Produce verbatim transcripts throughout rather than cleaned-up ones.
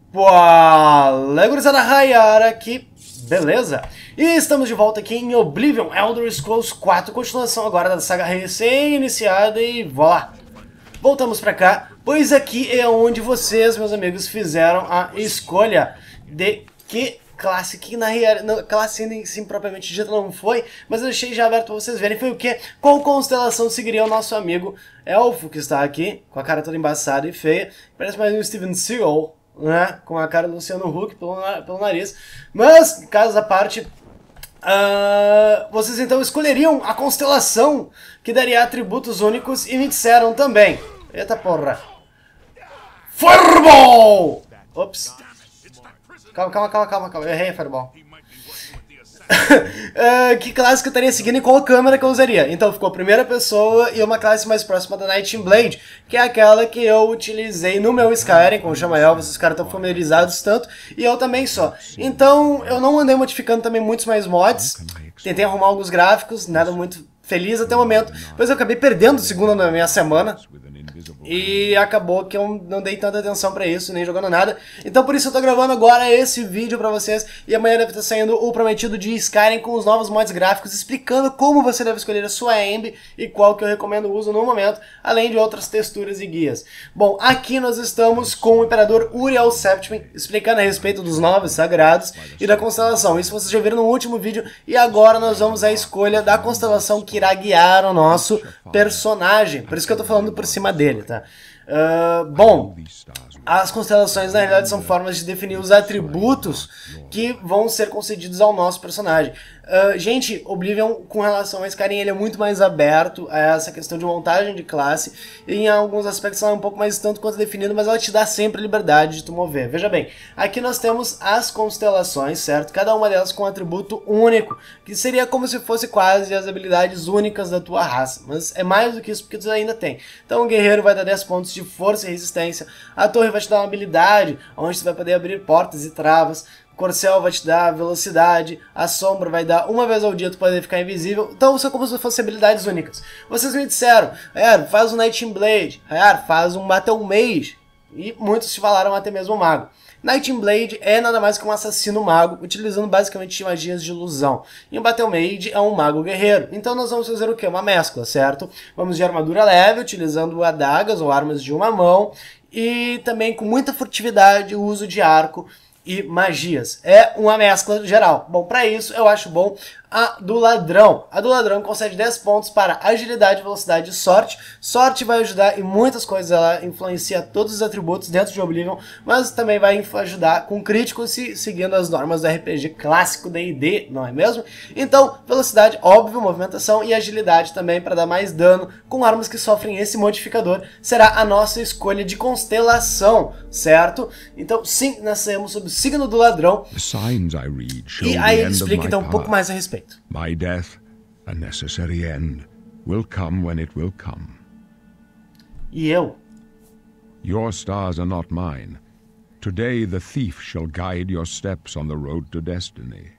Fala, gurizada, Rayara aqui, beleza? E estamos de volta aqui em Oblivion, Elder Scrolls quatro, continuação agora da saga recém-iniciada e voilà! Voltamos pra cá, pois aqui é onde vocês, meus amigos, fizeram a escolha de que classe, que na realidade, classe em si propriamente dita não foi, mas eu deixei já aberto pra vocês verem, foi o que? Qual constelação seguiria o nosso amigo Elfo, que está aqui, com a cara toda embaçada e feia, parece mais um Steven Seagal, né? Com a cara do Luciano Huck pelo, pelo nariz. Mas, caso à parte, uh, vocês então escolheriam a constelação que daria atributos únicos e me disseram também. Eita porra. Fireball! Ops. Calma, calma, calma, calma, calma. Eu errei, Fireball. uh, que classe que eu estaria seguindo e qual câmera que eu usaria? Então ficou a primeira pessoa e uma classe mais próxima da Night's Blade, que é aquela que eu utilizei no meu Skyrim com o Chamael, vocês caras estão familiarizados tanto, e eu também só. Então eu não andei modificando também muitos mais mods, tentei arrumar alguns gráficos, nada muito feliz até o momento, pois eu acabei perdendo o segundo na minha semana. E acabou que eu não dei tanta atenção pra isso, nem jogando nada. Então por isso eu tô gravando agora esse vídeo pra vocês. E amanhã deve estar saindo o prometido de Skyrim com os novos mods gráficos, explicando como você deve escolher a sua Amb e qual que eu recomendo o uso no momento, além de outras texturas e guias. Bom, aqui nós estamos com o Imperador Uriel Septime, explicando a respeito dos Nove Sagrados e da constelação. Isso vocês já viram no último vídeo. E agora nós vamos à escolha da constelação que irá guiar o nosso personagem. Por isso que eu tô falando por cima dele, tá? Uh, bom, as constelações na realidade são formas de definir os atributos que vão ser concedidos ao nosso personagem. Uh, gente, Oblivion com relação a Skyrim ele é muito mais aberto a essa questão de montagem de classe, e em alguns aspectos ela é um pouco mais tanto quanto definido, mas ela te dá sempre liberdade de tu mover. Veja bem, aqui nós temos as constelações, certo? Cada uma delas com um atributo único, que seria como se fosse quase as habilidades únicas da tua raça, mas é mais do que isso porque tu ainda tem. Então o guerreiro vai dar dez pontos de força e resistência, a torre vai te dar uma habilidade onde tu vai poder abrir portas e travas, Corcel vai te dar velocidade, a sombra vai dar uma vez ao dia tu poder ficar invisível, então são como se fossem habilidades únicas. Vocês me disseram, Rayar, faz um Night's Blade, Rayar, faz um Battle Mage, e muitos te falaram até mesmo mago. Night's Blade é nada mais que um assassino mago, utilizando basicamente magias de ilusão. E o Battle Mage é um mago guerreiro. Então nós vamos fazer o que? Uma mescla, certo? Vamos de armadura leve, utilizando adagas ou armas de uma mão, e também com muita furtividade o uso de arco e magias. É uma mescla geral. Bom, para isso eu acho bom a do ladrão. A do ladrão concede dez pontos para agilidade, velocidade e sorte. Sorte vai ajudar em muitas coisas, ela influencia todos os atributos dentro de Oblivion, mas também vai ajudar com crítico se seguindo as normas do R P G clássico D e D, não é mesmo? Então, velocidade, óbvio, movimentação e agilidade também para dar mais dano com armas que sofrem esse modificador será a nossa escolha de constelação, certo? Então, sim, nascemos sob o signo do ladrão. E aí ele explica então um pouco mais a respeito. My death, a necessary end, will come when it will come. E eu? Your stars are not mine. Today the thief shall guide your steps on the road to destiny.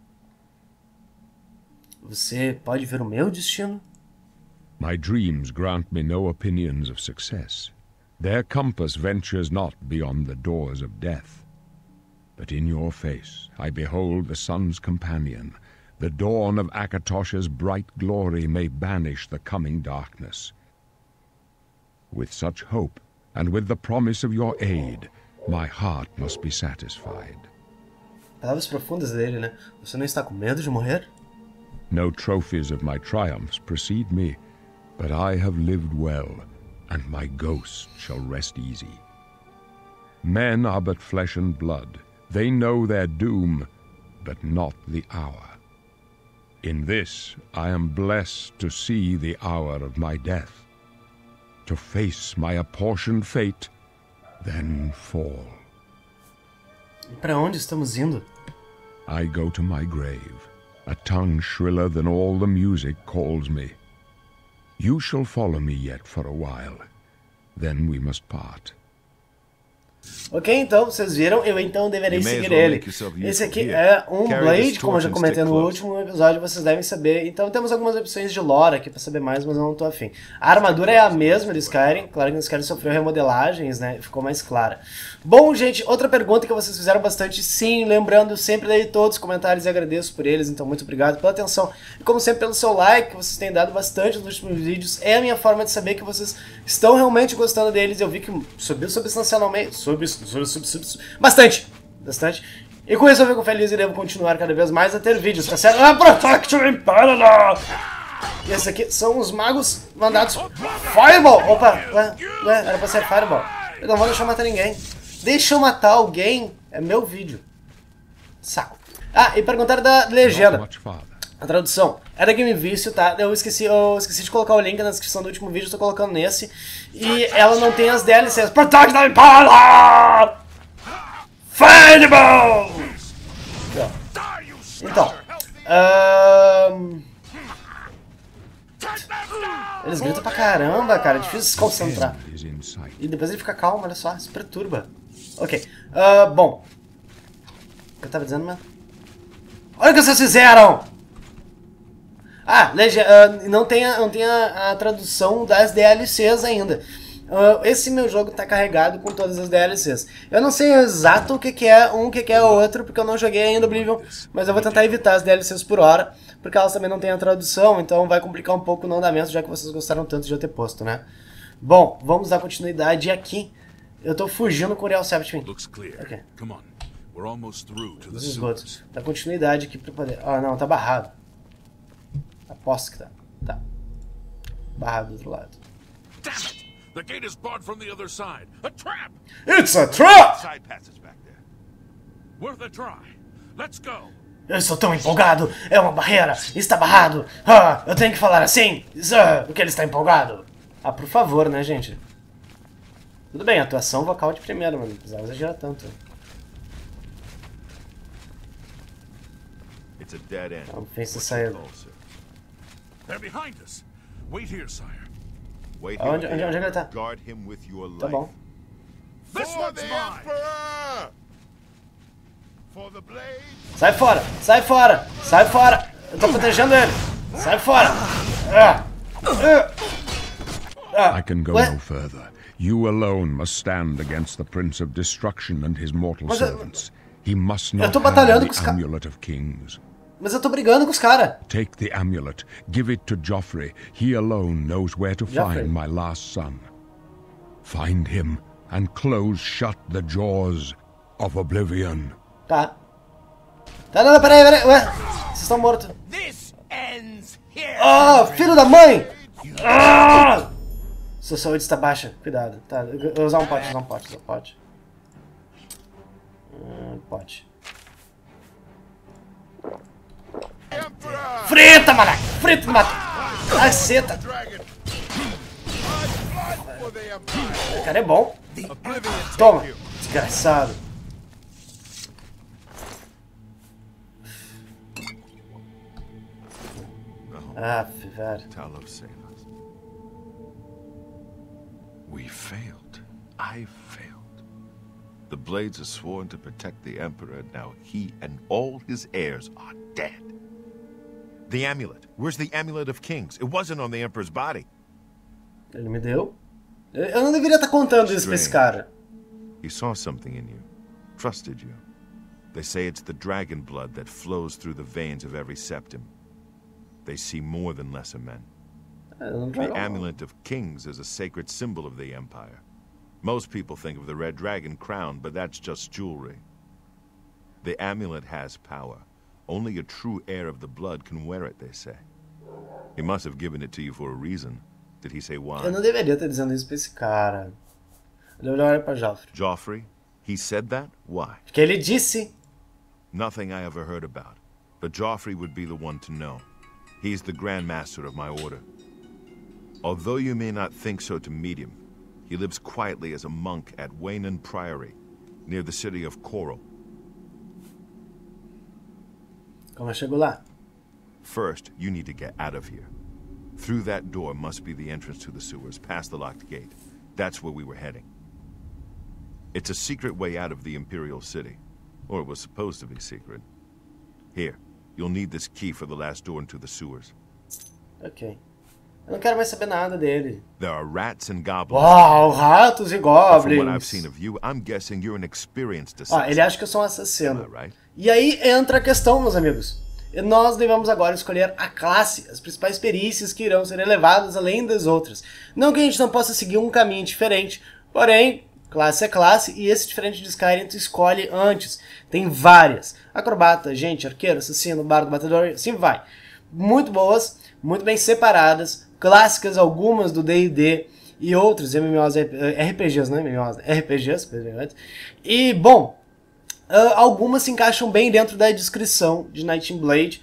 Você pode ver o meu destino? My dreams grant me no opinions of success. Their compass ventures not beyond the doors of death. But in your face I behold the sun's companion. The dawn of Akatosh's bright glory may banish the coming darkness. With such hope, and with the promise of your aid, my heart must be satisfied. Palavras profundas dele, né? Você não está com medo de morrer? No trophies of my triumphs precede me, but I have lived well, and my ghost shall rest easy. Men are but flesh and blood. They know their doom, but not the hour. In this, I am blessed to see the hour of my death, to face my apportioned fate, then fall. E para onde estamos indo? I go to my grave. A tongue shriller than all the music calls me. You shall follow me yet for a while, then we must part. Ok, então, vocês viram, eu então deverei seguir ele. Esse aqui é um Blade, como eu já comentei no último episódio, vocês devem saber. Então temos algumas opções de lore aqui pra saber mais, mas eu não tô afim. A armadura é a mesma do Skyrim, claro que no Skyrim sofreu remodelagens, né, ficou mais clara. Bom, gente, outra pergunta que vocês fizeram bastante, sim, lembrando, sempre leio todos os comentários e agradeço por eles, então muito obrigado pela atenção. E como sempre, pelo seu like, que vocês têm dado bastante nos últimos vídeos, é a minha forma de saber que vocês estão realmente gostando deles. Eu vi que subiu substancialmente, subiu, subiu, subiu, subiu, subiu bastante, bastante. E com isso eu fico feliz e devo continuar cada vez mais a ter vídeos, tá certo? Ah, Protection Imperator! E esses aqui são os magos mandados Fireball! Opa, ué, ué, era pra ser Fireball. Eu não vou deixar matar ninguém. Deixa eu matar alguém, é meu vídeo. Saco. Ah, e perguntaram da legenda. A tradução. Era Game Vício, tá? Eu esqueci, eu esqueci de colocar o link na descrição do último vídeo, estou colocando nesse. E ela não tem as D L Cs. Protect the Impala! Fireball! Então. Um... Eles gritam pra caramba, cara. É difícil se concentrar. E depois ele fica calmo, olha só. Se perturba. Ok. Uh, bom. O que eu tava dizendo, mano? Olha o que vocês fizeram! Ah, lege... uh, não tem, a, não tem a, a tradução das D L Cs ainda. Uh, esse meu jogo tá carregado com todas as D L Cs. Eu não sei exato o que, que é um, o que, que é o outro, porque eu não joguei ainda Oblivion, mas eu vou tentar evitar as D L Cs por hora, porque elas também não têm a tradução, então vai complicar um pouco o não andamento, já que vocês gostaram tanto de eu ter posto, né? Bom, vamos dar continuidade aqui. Eu tô fugindo com o Uriel Septim. Ok. Os esgotos. Dá continuidade aqui pra poder... Ah, não, tá barrado. Aposto que tá. Tá. Barrado do outro lado. The gate is barred from the other side. A trap! It's a trap! Side passage back there. Worth a try. Let's go. Eu estou tão empolgado. É uma barreira. Está barrado. Ah, eu tenho que falar assim. Ah, porque ele está empolgado. Ah, por favor, né, gente? Tudo bem, atuação vocal de primeiro, mano. Não precisava exagerar tanto. It's a dead end. Não pensa sair. They're behind us. Wait here, sire. Wait onde, onde, onde ele tá? Guard him with your life. Tá bom. This one's mine. For the blade. Sai fora! Sai fora! Sai fora! Eu tô protegendo ele! Sai fora! Ah. Ah. Ah. I can go What? no further. You alone must stand against the Prince of Destruction and his mortal Mas, servants. He must not tô have batalhando com os the ca- Amulet of Kings. Mas eu tô brigando com os caras. Take the amulet, give it to Joffrey. He alone knows where to Joffrey. find my last son. Find him and close shut the jaws of oblivion. Tá. Tá, não, não, peraí, peraí. Ué, vocês estão mortos. Ah, filho da mãe! Ah! Sua saúde está baixa, cuidado. Tá, eu vou usar um pote, usar um pote, usar um pote. Hum, pote. Frita, malaco! Frita, malaco! Caceta! O cara é bom. Toma, desgraçado. Ah, velho. We failed. I failed. The Blades are sworn to protect the Emperor. Now he and all his heirs are dead. The amulet. Where's the Amulet of Kings? It wasn't on the Emperor's body. Ele me deu. Eu não deveria estar contando isso pra esse cara. He saw something in you. Trusted you. They say it's the dragon blood that flows through the veins of every septim. They see more than lesser men. The Amulet of Kings is a sacred symbol of the Empire. Most people think of the Red Dragon crown, but that's just jewelry. The amulet has power. Only a true heir of the blood can wear it, they say. He must have given it to you for a reason. Did he say why? Eu não deveria estar dizendo isso pra esse cara. Ele olhou pra Joffrey. Joffrey? He said that? Why? Porque ele disse. Nothing I ever heard about. But Joffrey would be the one to know. He's the Grand Master of my order. Although you may not think so to meet him, he lives quietly as a monk at Waynon Priory, near the city of Coral. Como chegou lá? First, you need to get out of here. Through that door must be the entrance to the sewers, past the locked gate. That's where we were heading. It's a secret way out of the Imperial City. Or it was supposed to be secret. Here, you'll need this key for the last door into the sewers. Ok. Eu não quero mais saber nada dele. There are rats and goblins. Uau, ratos e But from what I've goblins. seen of you, I'm guessing you're an experienced Ó, assassin. ele acha que eu sou um assassino. Am I right? E aí entra a questão, meus amigos. E nós devemos agora escolher a classe, as principais perícias que irão ser elevadas além das outras. Não que a gente não possa seguir um caminho diferente, porém, classe é classe e esse diferente de Skyrim tu escolhe antes. Tem várias. Acrobata, gente, arqueiro, assassino, bardo, batedor, assim vai. Muito boas, muito bem separadas, clássicas algumas do D e D e outros M M Os, R P Gs, não é M M Os, R P Gs, e bom, uh, algumas se encaixam bem dentro da descrição de Knight in Blade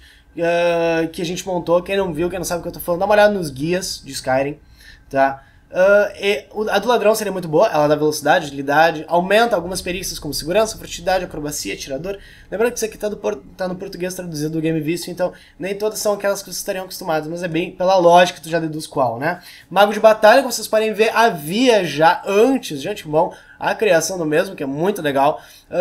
uh, que a gente montou. Quem não viu, quem não sabe o que eu tô falando, dá uma olhada nos guias de Skyrim, tá? Uh, e a do ladrão seria muito boa, ela dá velocidade, agilidade, aumenta algumas perícias como segurança, furtividade, acrobacia, atirador. Lembrando que isso aqui tá, do por, tá no português traduzido do Game Vício, então nem todas são aquelas que vocês estariam acostumados, mas é bem pela lógica que tu já deduz qual, né? Mago de batalha, como vocês podem ver, havia já antes de antemão a criação do mesmo, que é muito legal.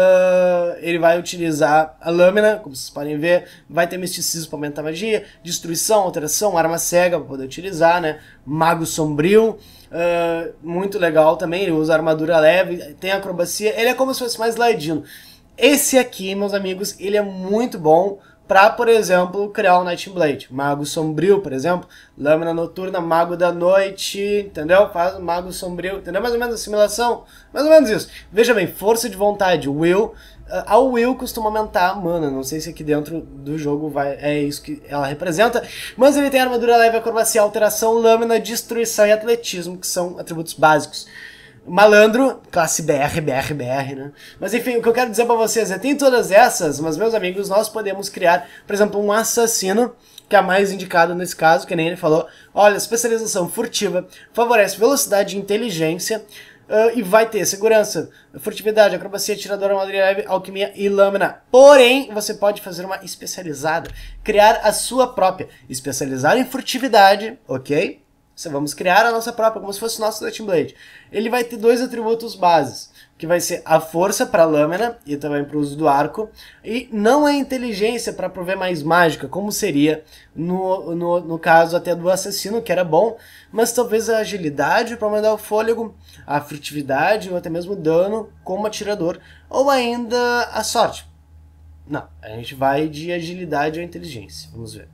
Uh, ele vai utilizar a lâmina, como vocês podem ver, vai ter misticismo para aumentar a magia, destruição, alteração, arma cega para poder utilizar, né? Mago sombrio, uh, muito legal também, ele usa armadura leve, tem acrobacia, ele é como se fosse mais ladino. Esse aqui, meus amigos, ele é muito bom para, por exemplo, criar o Knight in Blade. Mago sombrio, por exemplo, lâmina noturna, mago da noite, entendeu? Faz o mago sombrio, entendeu? Mais ou menos a simulação, mais ou menos isso. Veja bem, força de vontade, will. A will costuma aumentar a mana, não sei se aqui dentro do jogo vai, é isso que ela representa, mas ele tem armadura leve, acrobacia, alteração, lâmina, destruição e atletismo, que são atributos básicos. Malandro, classe B R, B R, B R, né? Mas enfim, o que eu quero dizer pra vocês é, tem todas essas, mas meus amigos, nós podemos criar, por exemplo, um assassino, que é a mais indicada nesse caso, que nem ele falou. Olha, especialização furtiva, favorece velocidade e inteligência, uh, e vai ter segurança, furtividade, acrobacia, atirador, armadura leve, alquimia e lâmina. Porém, você pode fazer uma especializada, criar a sua própria, especializada em furtividade, ok? Vamos criar a nossa própria, como se fosse o nosso Knight in Blade. Ele vai ter dois atributos bases, que vai ser a força para a lâmina e também para o uso do arco, e não a inteligência para prover mais mágica, como seria no, no, no caso até do assassino, que era bom, mas talvez a agilidade para aumentar o fôlego, a furtividade ou até mesmo dano como atirador, ou ainda a sorte. Não, a gente vai de agilidade ou inteligência, vamos ver.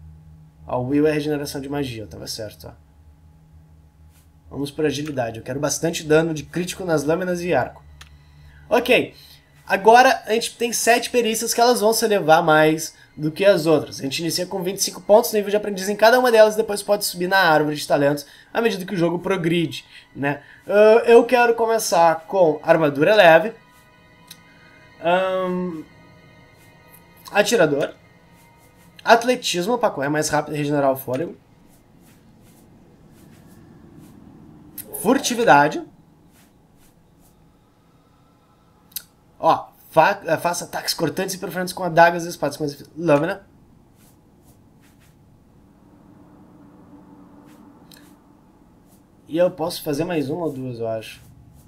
Ó, o will é regeneração de magia, eu tava certo, ó. Vamos por agilidade. Eu quero bastante dano de crítico nas lâminas e arco. Ok. Agora a gente tem sete perícias que elas vão se elevar mais do que as outras. A gente inicia com vinte e cinco pontos, nível de aprendiz em cada uma delas, e depois pode subir na árvore de talentos à medida que o jogo progride, né? Uh, eu quero começar com armadura leve. Um, atirador. Atletismo para correr mais rápido e regenerar o fôlego. Furtividade. Ó, fa faça ataques cortantes e perfurantes com adagas e espadas com lâmina. E eu posso fazer mais uma ou duas, eu acho.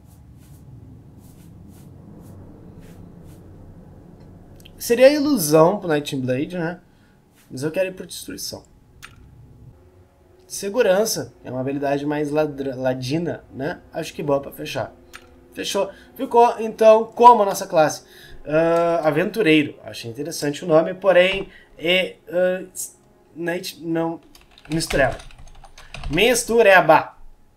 Seria ilusão pro Knight in Blade, né? Mas eu quero ir por destruição. Segurança é uma habilidade mais ladina, né? Acho que boa pra fechar. Fechou. Ficou, então, como a nossa classe? Uh, aventureiro. Achei interessante o nome, porém, é... Uh, Knight, não... Mistureba. Mistureba.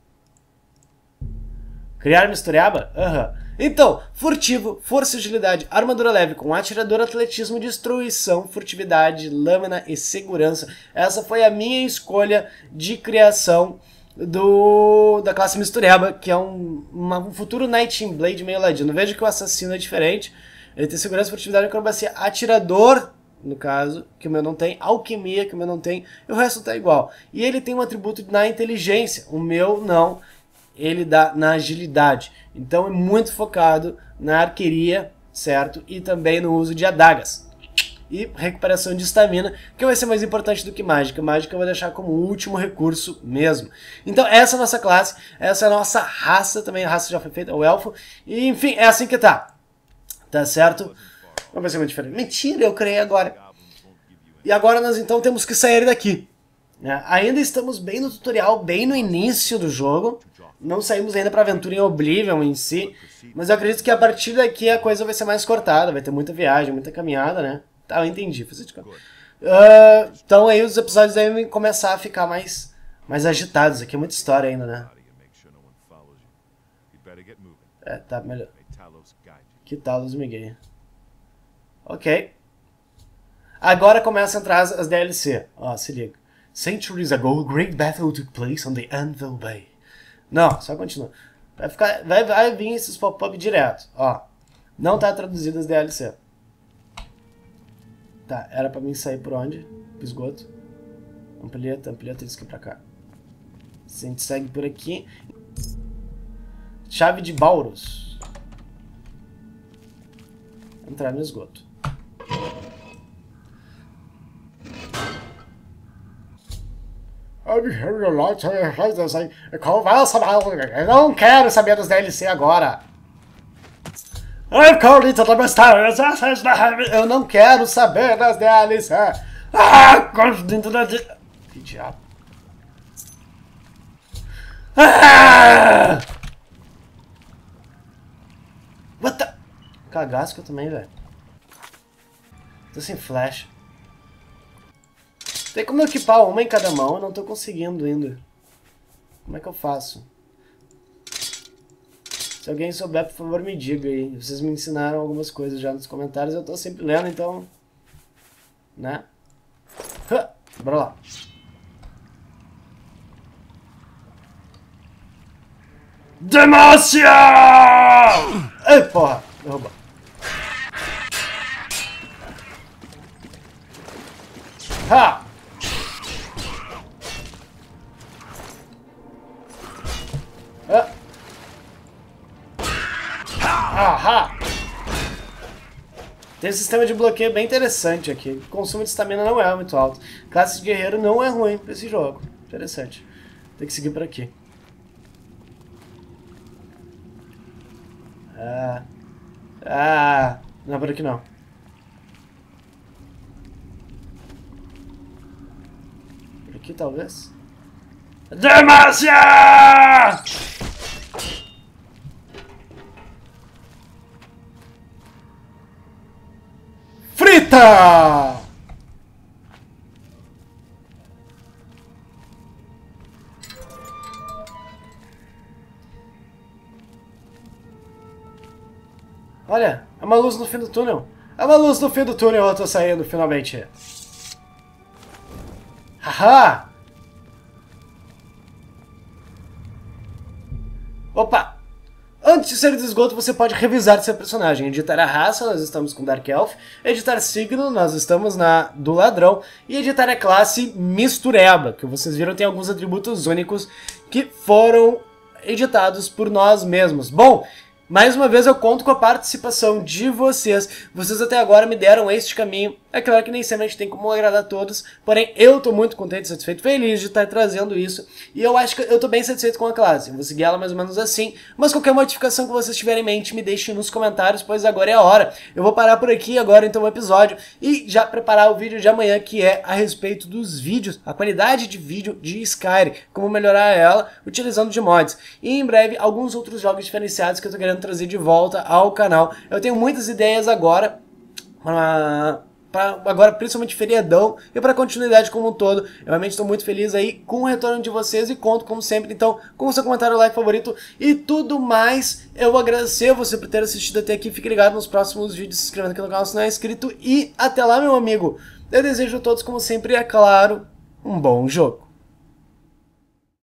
Criar mistureba? Aham. Uhum. Então, furtivo, força e agilidade, armadura leve com atirador, atletismo, destruição, furtividade, lâmina e segurança. Essa foi a minha escolha de criação do, da classe mistureba, que é um, uma, um futuro Knight in Blade meio ladino. Veja que o assassino é diferente. Ele tem segurança, furtividade, acrobacia, atirador, no caso, que o meu não tem, alquimia, que o meu não tem, e o resto tá igual. E ele tem um atributo na inteligência, o meu não. Ele dá na agilidade. Então é muito focado na arqueria, certo? E também no uso de adagas. e recuperação de estamina, que vai ser mais importante do que mágica. Mágica eu vou deixar como último recurso mesmo. Então essa é a nossa classe, essa é a nossa raça também, a raça já foi feita, o elfo, e enfim, é assim que tá. Tá certo? Não vai ser muito diferente. Mentira, eu criei agora. E agora nós então temos que sair daqui. Né? Ainda estamos bem no tutorial, bem no início do jogo. Não saímos ainda para a aventura em Oblivion em si. Mas eu acredito que a partir daqui a coisa vai ser mais cortada. Vai ter muita viagem, muita caminhada, né? Tá, eu entendi. Uh, então aí os episódios devem começar a ficar mais, mais agitados. Aqui é muita história ainda, né? É, tá melhor. Que tal os Miguel? Ok. Agora começa a entrar as, as D L C. Ó, se liga. Centuries ago, a great battle took place on the Anvil Bay. Não, só continua. Vai, ficar, vai, vai vir esses pop-up direto. Ó, não tá traduzido as D L C. Tá, era pra mim sair por onde? Pro esgoto. Amplieta, amplieta isso aqui pra cá. A gente segue por aqui. Chave de Bauros. Entrar no esgoto. Conversa, eu não quero saber dos D L C agora. Eu não quero saber das D L C. Ah, que diabo. Ah! What the... Cagasco também, velho. Tô sem flash. Tem como eu equipar uma em cada mão? Eu não tô conseguindo ainda. Como é que eu faço? Se alguém souber, por favor, me diga aí. Vocês me ensinaram algumas coisas já nos comentários. Eu tô sempre lendo, então... Né? Huh, bora lá. Demacia! Ei, porra! Derrubou. Ha! Ah. Ahá! Tem um sistema de bloqueio bem interessante aqui. O consumo de estamina não é muito alto. Classe de guerreiro não é ruim pra esse jogo. Interessante. Tem que seguir por aqui. Ah. Ah. Não é por aqui não. Por aqui talvez? Demacia! Frita! Olha, é uma luz no fim do túnel. É uma luz no fim do túnel, eu tô saindo finalmente. Haha! Opa! Antes de sair do esgoto, você pode revisar seu personagem. Editar a raça, nós estamos com Dark Elf. Editar signo, nós estamos na do ladrão. E editar a classe mistureba, que vocês viram tem alguns atributos únicos que foram editados por nós mesmos. Bom, mais uma vez eu conto com a participação de vocês. Vocês até agora me deram este caminho. É claro que nem sempre a gente tem como agradar a todos, porém eu tô muito contente, satisfeito, feliz de estar trazendo isso. E eu acho que eu tô bem satisfeito com a classe. Eu vou seguir ela mais ou menos assim, mas qualquer modificação que vocês tiverem em mente, me deixem nos comentários, pois agora é a hora. Eu vou parar por aqui agora então o episódio e já preparar o vídeo de amanhã, que é a respeito dos vídeos, a qualidade de vídeo de Skyrim, como melhorar ela utilizando de mods. E em breve alguns outros jogos diferenciados que eu tô querendo trazer de volta ao canal. Eu tenho muitas ideias agora para... Pra agora, principalmente feriadão, e para continuidade como um todo. Eu realmente estou muito feliz aí com o retorno de vocês e conto, como sempre, então, com o seu comentário, like, favorito e tudo mais. Eu agradecer você por ter assistido até aqui. Fique ligado nos próximos vídeos, se inscrevendo aqui no canal se não é inscrito. E até lá, meu amigo. Eu desejo a todos, como sempre, é claro, um bom jogo.